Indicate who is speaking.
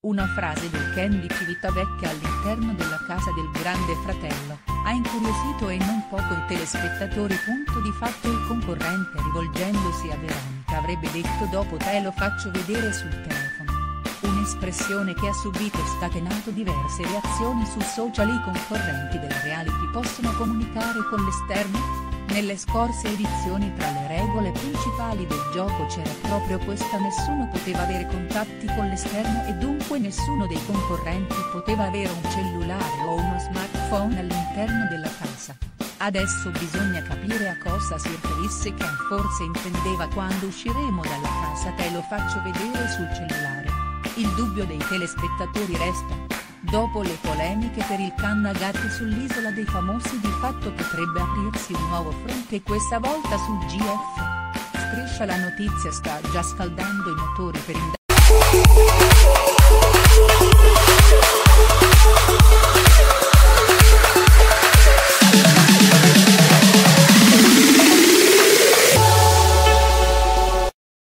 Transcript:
Speaker 1: Una frase del Ken di Civitavecchia all'interno della casa del Grande Fratello, ha incuriosito e non poco i telespettatori. Di fatto il concorrente, rivolgendosi a Veronica, avrebbe detto: dopo te lo faccio vedere sul telefono. Un'espressione che ha subito e scatenato diverse reazioni su social. I concorrenti della reality possono comunicare con l'esterno? Nelle scorse edizioni tra le regole principali del gioco c'era proprio questa: nessuno poteva avere contatti con l'esterno e dunque nessuno dei concorrenti poteva avere un cellulare o uno smartphone all'interno della casa. Adesso bisogna capire a cosa si riferisse Ken. Forse intendeva: quando usciremo dalla casa te lo faccio vedere sul cellulare. Il dubbio dei telespettatori resta. Dopo le polemiche per il canna gatti sull'Isola dei Famosi, di fatto potrebbe aprirsi un nuovo fronte, questa volta sul GF. Striscia la notizia sta già scaldando i motori per indagare